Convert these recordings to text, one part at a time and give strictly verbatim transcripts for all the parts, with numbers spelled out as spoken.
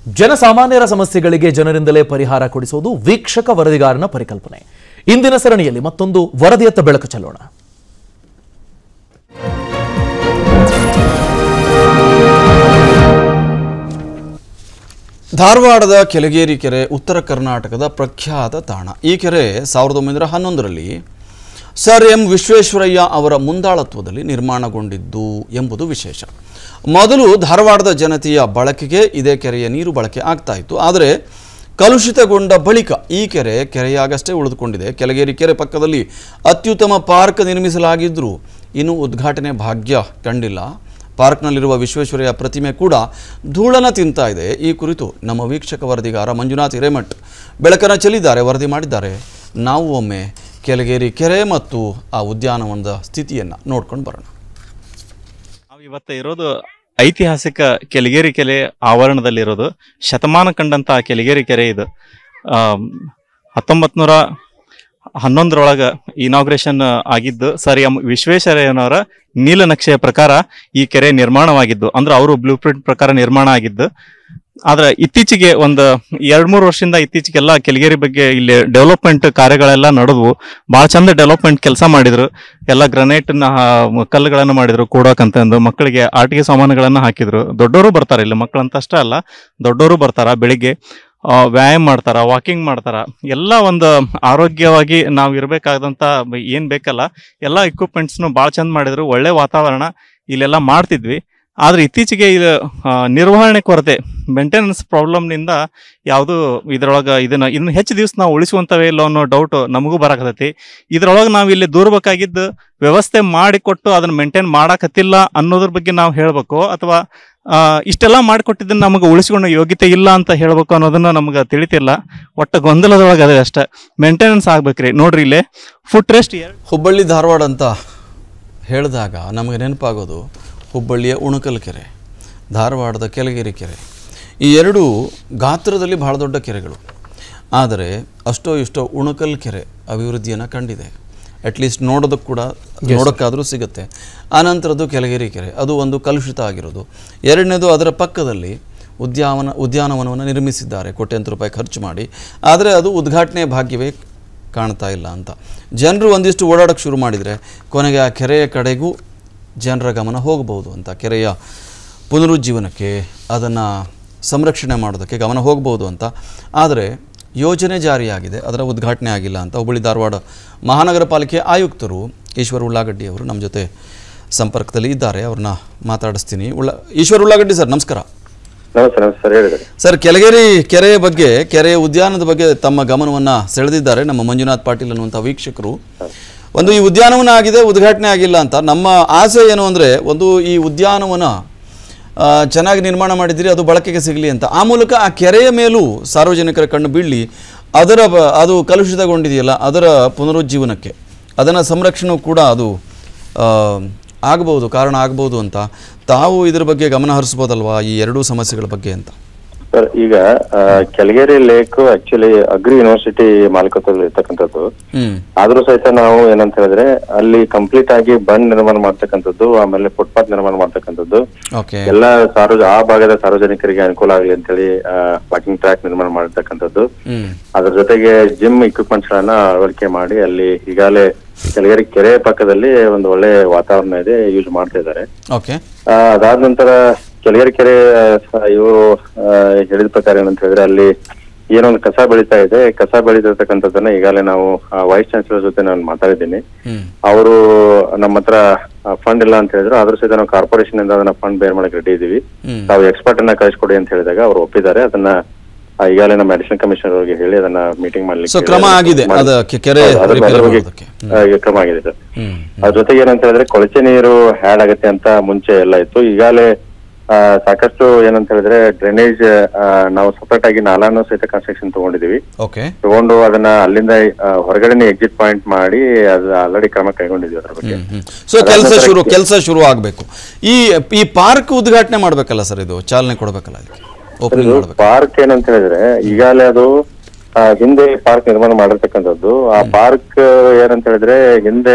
ಜನಸಾಮಾನ್ಯರ ಸಮಸ್ಯೆಗಳಿಗೆ ಜನರಿಂದಲೇ ಪರಿಹಾರ ಕೊಡಿಸುವುದು ವೀಕ್ಷಕ ವರದಿಗಾರನ ಪರಿಕಲ್ಪನೆ. ಇಂದಿನ ಸರಣಿಯಲ್ಲಿ ಮತ್ತೊಂದು ವರದಿಯತ್ತ ಬೆಳಕು ಚೆಲ್ಲೋಣ. ಧಾರವಾಡದ ಕೆಳಗೇರಿ ಕೆರೆ ಉತ್ತರ ಕರ್ನಾಟಕದ ಪ್ರಖ್ಯಾತ ತಾಣ. ಈ ಕೆರೆ ಸಾವಿರದ ಒಂಬೈನೂರ ಹನ್ನೊಂದರಲ್ಲಿ ಸರ್ ಎಂ ವಿಶ್ವೇಶ್ವರಯ್ಯ ಅವರ ಮುಂದಾಳತ್ವದಲ್ಲಿ ನಿರ್ಮಾಣಗೊಂಡಿದ್ದು ಎಂಬುದು ವಿಶೇಷ. ಮೊದಲು ಧಾರವಾಡದ ಜನತೆಯ ಬಳಕೆಗೆ ಇದೇ ಕೆರೆಯ ನೀರು ಬಳಕೆ ಆಗ್ತಾ ಇತ್ತು. ಆದರೆ ಕಲುಷಿತಗೊಂಡ ಬಳಿಕ ಈ ಕೆರೆ ಕೆರೆಯಾಗಷ್ಟೇ ಉಳಿದುಕೊಂಡಿದೆ. ಕೆಳಗೇರಿ ಕೆರೆ ಪಕ್ಕದಲ್ಲಿ ಅತ್ಯುತ್ತಮ ಪಾರ್ಕ್ ನಿರ್ಮಿಸಲಾಗಿದ್ದರೂ ಇನ್ನೂ ಉದ್ಘಾಟನೆ ಭಾಗ್ಯ ಕಂಡಿಲ್ಲ. ಪಾರ್ಕ್ನಲ್ಲಿರುವ ವಿಶ್ವೇಶ್ವರಯ್ಯ ಪ್ರತಿಮೆ ಕೂಡ ಧೂಳನ ತಿಂತಾ ಇದೆ. ಈ ಕುರಿತು ನಮ್ಮ ವೀಕ್ಷಕ ವರದಿಗಾರ ಮಂಜುನಾಥ್ ಹಿರೇಮಠ್ ಬೆಳಕನ್ನು ಚೆಲ್ಲಿದ್ದಾರೆ, ವರದಿ ಮಾಡಿದ್ದಾರೆ. ನಾವು ಒಮ್ಮೆ ಕೆಳಗೇರಿ ಕೆರೆ ಮತ್ತು ಆ ಉದ್ಯಾನವನದ ಸ್ಥಿತಿಯನ್ನು ನೋಡ್ಕೊಂಡು ಬರೋಣ. ನಾವು ಇವತ್ತು ಇರೋದು ಐತಿಹಾಸಿಕ ಕೆಳಗೇರಿ ಕೆರೆ ಆವರಣದಲ್ಲಿರೋದು. ಶತಮಾನ ಕಂಡಂತ ಕೆಳಗೇರಿ ಕೆರೆ ಇದು. ಹತ್ತೊಂಬತ್ ನೂರ ಹನ್ನೊಂದರೊಳಗ ಇನಾಗ್ರೇಷನ್ ಆಗಿದ್ದು ಸರ್ ಎಂ ವಿಶ್ವೇಶ್ವರಯ್ಯನವರ ನೀಲನಕ್ಷೆಯ ಪ್ರಕಾರ ಈ ಕೆರೆ ನಿರ್ಮಾಣವಾಗಿದ್ದು, ಅಂದ್ರೆ ಅವರು ಬ್ಲೂ ಪ್ರಿಂಟ್ ಪ್ರಕಾರ ನಿರ್ಮಾಣ ಆಗಿದ್ದು. ಆದ್ರೆ ಇತ್ತೀಚೆಗೆ ಒಂದು ಎರಡ್ ಮೂರು ವರ್ಷದಿಂದ ಇತ್ತೀಚೆಗೆಲ್ಲ ಕೆಳಗೇರಿ ಬಗ್ಗೆ ಇಲ್ಲಿ ಡೆವಲಪ್ಮೆಂಟ್ ಕಾರ್ಯಗಳೆಲ್ಲ ನಡೆದ್ವು. ಬಹಳ ಚಂದ ಡೆವಲಪ್ಮೆಂಟ್ ಕೆಲಸ ಮಾಡಿದ್ರು. ಎಲ್ಲ ಗ್ರನೈಟ್ ಕಲ್ಲುಗಳನ್ನು ಮಾಡಿದ್ರು ಕೂಡಕಂತಂದು. ಮಕ್ಕಳಿಗೆ ಆಟಿಕೆ ಸಾಮಾನುಗಳನ್ನ ಹಾಕಿದ್ರು. ದೊಡ್ಡವರು ಬರ್ತಾರೆ ಇಲ್ಲಿ, ಮಕ್ಕಳಂತ ಅಷ್ಟೇ ಅಲ್ಲ, ದೊಡ್ಡವರು ಬರ್ತಾರ. ಬೆಳಿಗ್ಗೆ ವ್ಯಾಯಾಮ ಮಾಡ್ತಾರ, ವಾಕಿಂಗ್ ಮಾಡ್ತಾರ. ಎಲ್ಲ ಒಂದು ಆರೋಗ್ಯವಾಗಿ ನಾವು ಇರ್ಬೇಕಾದಂತ ಏನ್ ಬೇಕಲ್ಲ ಎಲ್ಲ ಇಕ್ವಿಪ್ಮೆಂಟ್ಸ್ನು ಭಾಳ ಚಂದ ಮಾಡಿದ್ರು. ಒಳ್ಳೆ ವಾತಾವರಣ ಇಲ್ಲೆಲ್ಲ ಮಾಡ್ತಿದ್ವಿ. ಆದ್ರೆ ಇತ್ತೀಚೆಗೆ ಇದು ನಿರ್ವಹಣೆ ಕೊರತೆ, ಮೇಂಟೆನೆನ್ಸ್ ಪ್ರಾಬ್ಲಮ್ನಿಂದ ಯಾವುದು ಇದ್ರೊಳಗೆ ಇದನ್ನ ಇನ್ನು ಹೆಚ್ಚು ದಿವಸ ನಾವು ಉಳಿಸುವಂತವೇ ಇಲ್ಲ ಅನ್ನೋ ಡೌಟ್ ನಮಗೂ ಬರಾಕತೈತಿ. ಇದ್ರೊಳಗೆ ನಾವು ಇಲ್ಲಿ ದೂರಬೇಕಾಗಿದ್ದು ವ್ಯವಸ್ಥೆ ಮಾಡಿಕೊಟ್ಟು ಅದನ್ನ ಮೇಂಟೈನ್ ಮಾಡಾಕತ್ತಿಲ್ಲ ಅನ್ನೋದ್ರ ಬಗ್ಗೆ ನಾವು ಹೇಳ್ಬೇಕು, ಅಥವಾ ಇಷ್ಟೆಲ್ಲ ಮಾಡಿಕೊಟ್ಟಿದ್ದನ್ನ ನಮಗೆ ಉಳಿಸಿಕೊಳ್ಳೋ ಯೋಗ್ಯತೆ ಇಲ್ಲ ಅಂತ ಹೇಳ್ಬೇಕು ಅನ್ನೋದನ್ನ ನಮ್ಗೆ ತಿಳಿತಿಲ್ಲ. ಒಟ್ಟು ಗೊಂದಲದೊಳಗೆ ಅದೇ ಅಷ್ಟೇ. ಮೇಂಟೆನೆನ್ಸ್ ಆಗ್ಬೇಕ್ರಿ. ನೋಡ್ರಿ ಇಲ್ಲಿ ಫುಟ್ ರೆಸ್ಟ್. ಹುಬ್ಬಳ್ಳಿ ಧಾರವಾಡ ಅಂತ ಹೇಳಿದಾಗ ನಮಗೆ ನೆನಪಾಗೋದು ಹುಬ್ಬಳ್ಳಿಯ ಉಣಕಲ್ ಕೆರೆ, ಧಾರವಾಡದ ಕೆಳಗೇರಿ ಕೆರೆ. ಈ ಎರಡು ಗಾತ್ರದಲ್ಲಿ ಬಹಳ ದೊಡ್ಡ ಕೆರೆಗಳು. ಆದರೆ ಅಷ್ಟೋ ಇಷ್ಟೋ ಉಣಕಲ್ ಕೆರೆ ಅಭಿವೃದ್ಧಿಯನ್ನು ಕಂಡಿದೆ. ಅಟ್ಲೀಸ್ಟ್ ನೋಡೋದಕ್ಕೆ ಕೂಡ ನೋಡೋಕ್ಕಾದರೂ ಸಿಗುತ್ತೆ. ಆನಂತರದ್ದು ಕೆಳಗೇರಿ ಕೆರೆ, ಅದು ಒಂದು ಕಲುಷಿತ ಆಗಿರೋದು. ಎರಡನೇದು ಅದರ ಪಕ್ಕದಲ್ಲಿ ಉದ್ಯಾನವನ ಉದ್ಯಾನವನವನ್ನು ನಿರ್ಮಿಸಿದ್ದಾರೆ ಕೋಟ್ಯಾಂತರ ರೂಪಾಯಿ ಖರ್ಚು ಮಾಡಿ. ಆದರೆ ಅದು ಉದ್ಘಾಟನೆ ಭಾಗ್ಯವೇ ಕಾಣ್ತಾ ಇಲ್ಲ ಅಂತ ಜನರು ಒಂದಿಷ್ಟು ಓಡಾಡೋಕ್ಕೆ ಶುರು ಮಾಡಿದರೆ ಕೊನೆಗೆ ಆ ಕೆರೆಯ ಕಡೆಗೂ ಜನರ ಗಮನ ಹೋಗಬಹುದು ಅಂತ. ಕೆರೆಯ ಪುನರುಜ್ಜೀವನಕ್ಕೆ, ಅದನ್ನು ಸಂರಕ್ಷಣೆ ಮಾಡೋದಕ್ಕೆ ಗಮನ ಹೋಗ್ಬೋದು ಅಂತ. ಆದರೆ ಯೋಜನೆ ಜಾರಿಯಾಗಿದೆ, ಅದರ ಉದ್ಘಾಟನೆ ಆಗಿಲ್ಲ ಅಂತ ಹುಬ್ಬಳ್ಳಿ ಧಾರವಾಡ ಮಹಾನಗರ ಪಾಲಿಕೆ ಆಯುಕ್ತರು ಈಶ್ವರ್ ಉಳ್ಳಾಗಡ್ಡಿ ಅವರು ನಮ್ಮ ಜೊತೆ ಸಂಪರ್ಕದಲ್ಲಿ ಇದ್ದಾರೆ. ಅವ್ರನ್ನ ಮಾತಾಡಿಸ್ತೀನಿ. ಉಳ್ಳ ಈಶ್ವರ್ ಉಳ್ಳಾಗಡ್ಡಿ ಸರ್, ನಮಸ್ಕಾರ. ಸರ್, ಕೆಳಗೇರಿ ಕೆರೆಯ ಬಗ್ಗೆ, ಕೆರೆಯ ಉದ್ಯಾನದ ಬಗ್ಗೆ ತಮ್ಮ ಗಮನವನ್ನು ಸೆಳೆದಿದ್ದಾರೆ ನಮ್ಮ ಮಂಜುನಾಥ್ ಪಾಟೀಲ್ ಅನ್ನುವಂಥ ವೀಕ್ಷಕರು. ಒಂದು ಈ ಉದ್ಯಾನವನ ಆಗಿದೆ, ಉದ್ಘಾಟನೆ ಆಗಿಲ್ಲ ಅಂತ. ನಮ್ಮ ಆಸೆ ಏನು ಅಂದರೆ, ಒಂದು ಈ ಉದ್ಯಾನವನ ಚೆನ್ನಾಗಿ ನಿರ್ಮಾಣ ಮಾಡಿದ್ದೀರಿ, ಅದು ಬಳಕೆಗೆ ಸಿಗಲಿ ಅಂತ. ಆ ಮೂಲಕ ಆ ಕೆರೆಯ ಮೇಲೂ ಸಾರ್ವಜನಿಕರ ಕಣ್ಣು ಬೀಳಲಿ, ಅದರ ಅದು ಕಲುಷಿತಗೊಂಡಿದೆಯಲ್ಲ ಅದರ ಪುನರುಜ್ಜೀವನಕ್ಕೆ, ಅದನ್ನು ಸಂರಕ್ಷಣೆ ಕೂಡ ಅದು ಆಗ್ಬೋದು, ಕಾರಣ ಆಗ್ಬೋದು ಅಂತ. ತಾವು ಇದ್ರ ಬಗ್ಗೆ ಗಮನ ಹರಿಸ್ಬೋದಲ್ವಾ ಈ ಎರಡೂ ಸಮಸ್ಯೆಗಳ ಬಗ್ಗೆ ಅಂತ? ಸರ್, ಈಗ Kelageri lake actually agri university ಮಾಲೀಕತ್ವದಲ್ಲಿ ಇರ್ತಕ್ಕಂಥದ್ದು. ಆದ್ರೂ ಸಹಿತ ನಾವು ಏನಂತ ಹೇಳಿದ್ರೆ ಅಲ್ಲಿ ಕಂಪ್ಲೀಟ್ ಆಗಿ ಬಂಡ್ ನಿರ್ಮಾಣ ಮಾಡ್ತಕ್ಕಂಥದ್ದು, ಆಮೇಲೆ ಫುಟ್ಪಾತ್ ನಿರ್ಮಾಣ ಮಾಡ್ತಕ್ಕಂಥದ್ದು, ಎಲ್ಲ ಸಾರ್ವಜ ಆ ಭಾಗದ ಸಾರ್ವಜನಿಕರಿಗೆ ಅನುಕೂಲ ಆಗಲಿ ಅಂತ ಹೇಳಿ ವಾಕಿಂಗ್ ಟ್ರ್ಯಾಕ್ ನಿರ್ಮಾಣ ಮಾಡಿರ್ತಕ್ಕಂಥದ್ದು. ಅದ್ರ ಜೊತೆಗೆ ಜಿಮ್ ಇಕ್ವಿಪ್ಮೆಂಟ್ಸ್ ಗಳನ್ನ ಅಳವಡಿಕೆ ಮಾಡಿ ಅಲ್ಲಿ ಈಗಾಗಲೇ ಕೆಳಗೇರಿ ಕೆರೆ ಪಕ್ಕದಲ್ಲಿ ಒಂದು ಒಳ್ಳೆ ವಾತಾವರಣ ಇದೆ, ಯೂಸ್ ಮಾಡ್ತಾ ಇದ್ದಾರೆ. ಅದಾದ ನಂತರ ಕೆಳಗೇರಿ ಕೆರೆ ಇವರು ಹೇಳಿದ ಪ್ರಕಾರ ಏನಂತ ಹೇಳಿದ್ರೆ ಅಲ್ಲಿ ಏನೊಂದು ಕಸ ಬೆಳೀತಾ ಇದೆ, ಕಸ ಬೆಳೀತಿರ್ತಕ್ಕಂಥದ್ದನ್ನ ಈಗಾಗಲೇ ನಾವು ವೈಸ್ ಚಾನ್ಸಲರ್ ಜೊತೆ ನಾನು ಮಾತಾಡಿದ್ದೀನಿ. ಅವರು ನಮ್ಮ ಹತ್ರ ಫಂಡ್ ಇಲ್ಲ ಅಂತ ಹೇಳಿದ್ರು. ಆದ್ರೂ ಸಹಿತ ನಾವು ಕಾರ್ಪೊರೇಷನ್ ಇಂದ ಅದನ್ನ ಫಂಡ್ ಬೇರ್ ಮಾಡಕ್ ರೆಡಿ ಇದೀವಿ, ತಾವು ಎಕ್ಸ್ಪರ್ಟ್ ಅನ್ನ ಕಳಿಸ್ಕೊಡಿ ಅಂತ ಹೇಳಿದಾಗ ಅವರು ಒಪ್ಪಿದ್ದಾರೆ. ಅದನ್ನ ಈಗಾಗಲೇ ನಮ್ಮ ಅಡಿಷನಲ್ ಕಮಿಷನರ್ ಅವರಿಗೆ ಹೇಳಿ ಅದನ್ನ ಮೀಟಿಂಗ್ ಮಾಡ್ಲಿಕ್ಕೆ ಕ್ರಮ ಆಗಿದೆ ಕ್ರಮ ಆಗಿದೆ ಸರ್. ಅದ್ರ ಜೊತೆಗೆ ಏನಂತ ಹೇಳಿದ್ರೆ ಕೊಳಚೆ ನೀರು ಹ್ಯಾಡ್ ಆಗತ್ತೆ ಅಂತ ಮುಂಚೆ ಎಲ್ಲ ಇತ್ತು. ಈಗಾಗಲೇ ಸಾಕಷ್ಟು ಏನಂತ ಹೇಳಿದ್ರೆ ಡ್ರೈನೇಜ್ ನಾವು ಸಪರೇಟ್ ಆಗಿ ನಾಲಾನು ಸಹಿತ ಕನ್ಸ್ಟ್ರಕ್ಷನ್ ತಗೊಂಡಿದೀವಿ. ತಗೊಂಡು ಅದನ್ನ ಅಲ್ಲಿಂದ ಹೊರಗಡೆ ಎಕ್ಸಿಟ್ ಪಾಯಿಂಟ್ ಮಾಡಿ ಅದು ಆಲ್ರೆಡಿ ಕ್ರಮ ಕೈಗೊಂಡಿದೀವಿ ಅದ್ರ ಬಗ್ಗೆ. ಸೊ ಕೆಲಸ ಶುರು ಕೆಲಸ ಶುರು ಆಗ್ಬೇಕು. ಈ ಈ ಪಾರ್ಕ್ ಉದ್ಘಾಟನೆ ಮಾಡ್ಬೇಕಲ್ಲ ಸರ್, ಇದು ಚಾಲನೆ ಕೊಡ್ಬೇಕಲ್ಲ ಅದಕ್ಕೆ? ಪಾರ್ಕ್ ಏನಂತ ಹೇಳಿದ್ರೆ ಈಗಾಗಲೇ ಅದು ಹಿಂದೆ ಪಾರ್ಕ್ ನಿರ್ಮಾಣ ಮಾಡಿರ್ತಕ್ಕಂಥದ್ದು. ಆ ಪಾರ್ಕ್ ಏನಂತ ಹೇಳಿದ್ರೆ ಹಿಂದೆ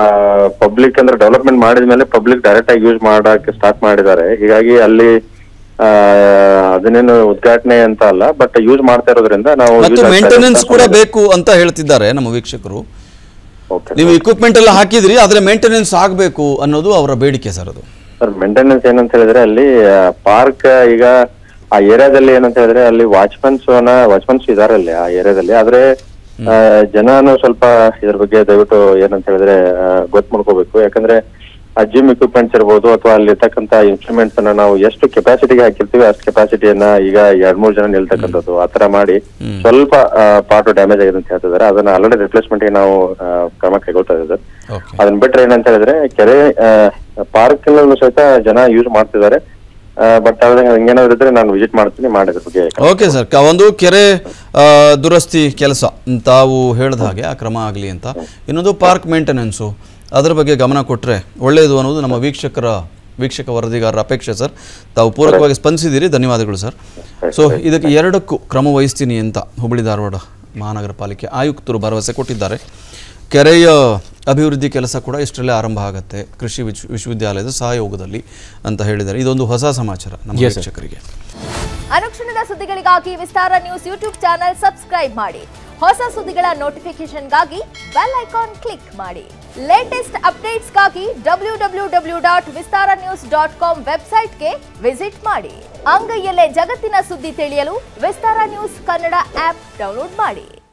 ಪಬ್ಲಿಕ್ ಅಂದ್ರೆ ಡೆವಲಪ್ಮೆಂಟ್ ಮಾಡಿದ್ಮೇಲೆ ಪಬ್ಲಿಕ್ ಡೈರೆಕ್ಟ್ ಆಗಿ ಯೂಸ್ ಮಾಡಕ್ಕೆ ಸ್ಟಾರ್ಟ್ ಮಾಡಿದ್ದಾರೆ. ಹೀಗಾಗಿ ಅಲ್ಲಿ ಆ, ಅದನ್ನೇನು ಉದ್ಘಾಟನೆ ಅಂತ ಅಲ್ಲ, ಬಟ್ ಯೂಸ್ ಮಾಡ್ತಾ ಇರೋದ್ರಿಂದ ನಾವು ಮತ್ತು use ಆಗ್ತಾ ಮೇಂಟೆನೆನ್ಸ್ ಇರೋದ್ರಿಂದ ಕೂಡ ಬೇಕು ಅಂತ ಹೇಳ್ತಿದ್ದಾರೆ ನಮ್ಮ ವೀಕ್ಷಕರು. Okay. ನೀವು ಇಕ್ವಿಪ್ಮೆಂಟ್ ಎಲ್ಲ ಹಾಕಿದ್ರಿ, ಆದ್ರೆ ಮೇಂಟೆನೆನ್ಸ್ ಆಗಬೇಕು ಅನ್ನೋದು ಅವರ ಬೇಡಿಕೆ ಸರ್. ಅದು ಸರ್ ಮೇಂಟೆನೆನ್ಸ್ ಏನಂತ ಹೇಳಿದ್ರೆ ಅಲ್ಲಿ ಪಾರ್ಕ್ ಈಗ ಆ ಏರಿಯಾದಲ್ಲಿ ಏನಂತ ಹೇಳಿದ್ರೆ ಅಲ್ಲಿ ವಾಚ್ಮನ್ಸ್ ವಾಚ್ಮನ್ಸ್ ಇದಾರೆ ಅಲ್ಲಿ ಆ ಏರಿಯಾದಲ್ಲಿ. ಆದ್ರೆ ಆ, ಜನನು ಸ್ವಲ್ಪ ಇದ್ರ ಬಗ್ಗೆ ದಯವಿಟ್ಟು ಏನಂತ ಹೇಳಿದ್ರೆ ಗೊತ್ತು ಮಾಡ್ಕೋಬೇಕು. ಯಾಕಂದ್ರೆ ಆ ಜಿಮ್ ಇಕ್ವಿಪ್ಮೆಂಟ್ಸ್ ಇರ್ಬೋದು ಅಥವಾ ಅಲ್ಲಿ ಇರ್ತಕ್ಕಂತ ಇನ್ಸ್ಟ್ರೂಮೆಂಟ್ಸ್ ಅನ್ನ ನಾವು ಎಷ್ಟು ಕೆಪಾಸಿಟಿಗೆ ಹಾಕಿರ್ತೀವಿ ಅಷ್ಟು ಕೆಪಾಸಿಟಿಯನ್ನ ಈಗ ಎರಡ್ ಮೂರ್ ಜನ ನಿಲ್ತಕ್ಕಂಥದ್ದು ಆತರ ಮಾಡಿ ಸ್ವಲ್ಪ ಪಾರ್ಟ್ ಡ್ಯಾಮೇಜ್ ಆಗಿದೆ ಅಂತ ಹೇಳ್ತಿದ್ದಾರೆ. ಅದನ್ನ ಆಲ್ರೆಡಿ ರಿಪ್ಲೇಸ್ಮೆಂಟ್ ಗೆ ನಾವು ಆ, ಕ್ರಮ ಕೈಗೊಳ್ತಾ ಇದ್ದೀವಿ. ಓಕೆ ಅದನ್ನ ಬಿಟ್ರೆ ಏನಂತ ಹೇಳಿದ್ರೆ ಕೆರೆ ಪಾರ್ಕ್ ಸಹಿತ ಜನ ಯೂಸ್ ಮಾಡ್ತಿದ್ದಾರೆ. ಬಟ್ ಅದ್ರ ಹಂಗೇನಾದ್ರು ಇದ್ರೆ ನಾನು ವಿಸಿಟ್ ಮಾಡ್ತೀನಿ, ಮಾಡಿದ್ರ ಬಗ್ಗೆ. ಓಕೆ ಸರ್, ಕ- ಒಂದು ಕೆರೆ ಆ, ದುರಸ್ತಿ ಕೆಲಸ ತಾವು ಹೇಳಿದ ಹಾಗೆ ಆ ಕ್ರಮ ಆಗಲಿ ಅಂತ. ಇನ್ನೊಂದು ಪಾರ್ಕ್ ಮೇಂಟೆನೆನ್ಸು, ಅದರ ಬಗ್ಗೆ ಗಮನ ಕೊಟ್ಟರೆ ಒಳ್ಳೆಯದು ಅನ್ನೋದು ನಮ್ಮ ವೀಕ್ಷಕರ ವೀಕ್ಷಕ ವರದಿಗಾರರ ಅಪೇಕ್ಷೆ ಸರ್. ತಾವು ಪೂರಕವಾಗಿ ಸ್ಪಂದಿಸಿದ್ದೀರಿ, ಧನ್ಯವಾದಗಳು ಸರ್. ಸೊ ಇದಕ್ಕೆ ಎರಡಕ್ಕೂ ಕ್ರಮ ವಹಿಸ್ತೀನಿ ಅಂತ ಹುಬ್ಬಳ್ಳಿ ಧಾರವಾಡ ಮಹಾನಗರ ಪಾಲಿಕೆ ಆಯುಕ್ತರು ಭರವಸೆ ಕೊಟ್ಟಿದ್ದಾರೆ. ಕೆರೆಯ ಅಭಿವೃದ್ಧಿ ಕೆಲಸ ಕೂಡ ಇಷ್ಟರಲ್ಲೇ ಆರಂಭ ಆಗುತ್ತೆ ಕೃಷಿ ವಿಶ್ವ ವಿಶ್ವವಿದ್ಯಾಲಯದ ಸಹಯೋಗದಲ್ಲಿ ಅಂತ ಹೇಳಿದ್ದಾರೆ. ಇದೊಂದು ಹೊಸ ಸಮಾಚಾರ ನಮ್ಮ ವೀಕ್ಷಕರಿಗೆ. ಅನುಕ್ಷಣದ ಸುದ್ದಿಗಳಿಗಾಗಿ Vistara news YouTube channel subscribe ಮಾಡಿ. ಹೊಸ ಸುದ್ದಿಗಳ ನೋಟಿಫಿಕೇಶನ್ಗಾಗಿ ಬೆಲ್ ಐಕಾನ್ ಕ್ಲಿಕ್ ಮಾಡಿ. ಲೇಟೆಸ್ಟ್ ಅಪ್ಡೇಟ್ಸ್ಗಾಗಿ W W W dot Vistara news dot com ವೆಬ್ಸೈಟ್ಗೆ ವಿಸಿಟ್ ಮಾಡಿ. ಅಂಗೈಯಲ್ಲೇ ಜಗತ್ತಿನ ಸುದ್ದಿ ತಿಳಿಯಲು Vistara news Kannada app download ಮಾಡಿ.